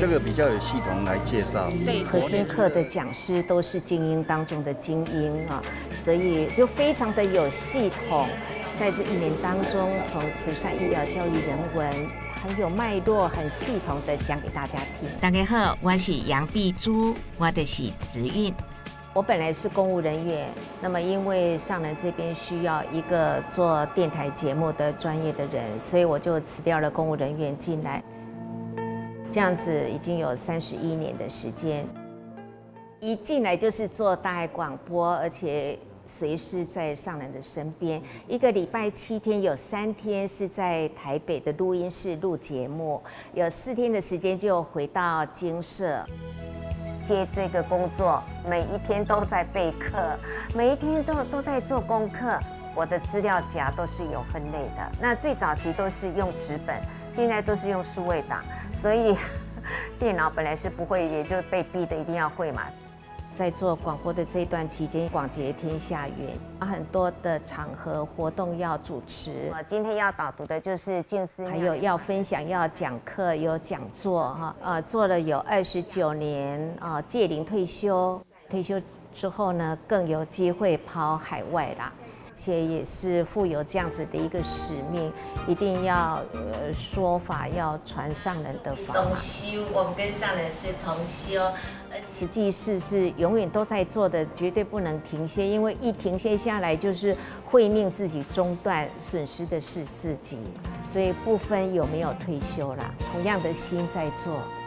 这个比较有系统来介绍。 对，核心课的讲师都是精英当中的精英啊，所以就非常的有系统。在这1年当中，从慈善、医疗、教育、人文，很有脉络、很系统的讲给大家听。 大家好，我是杨碧珠，我就是慈运。 我本来是公务人员，那么因为上人这边需要一个做电台节目的专业的人，所以我就辞掉了公务人员进来。这样子已经有31年的时间，一进来就是做大爱广播，而且随时在上人的身边。1个礼拜7天，有3天是在台北的录音室录节目，有4天的时间就回到精舍。接这个工作，每一天都在备课，每一天都在做功课。我的资料夹都是有分类的，那最早期都是用纸本，现在都是用数位档，所以电脑本来是不会，也就被逼的一定要会嘛。在做广播的这段期间，广结天下缘，很多的场合活动要主持。今天要导读的就是静思，还有要分享、要讲课、有讲座哈。做了有29年届龄退休，退休之后呢，更有机会跑海外啦。且也是负有这样子的一个使命，一定要说法要传上人的法。同修，我们跟上人是同修，慈济事是永远都在做的，绝对不能停歇，因为一停歇下来就是会命自己中断，损失的是自己，所以不分有没有退休啦，同样的心在做。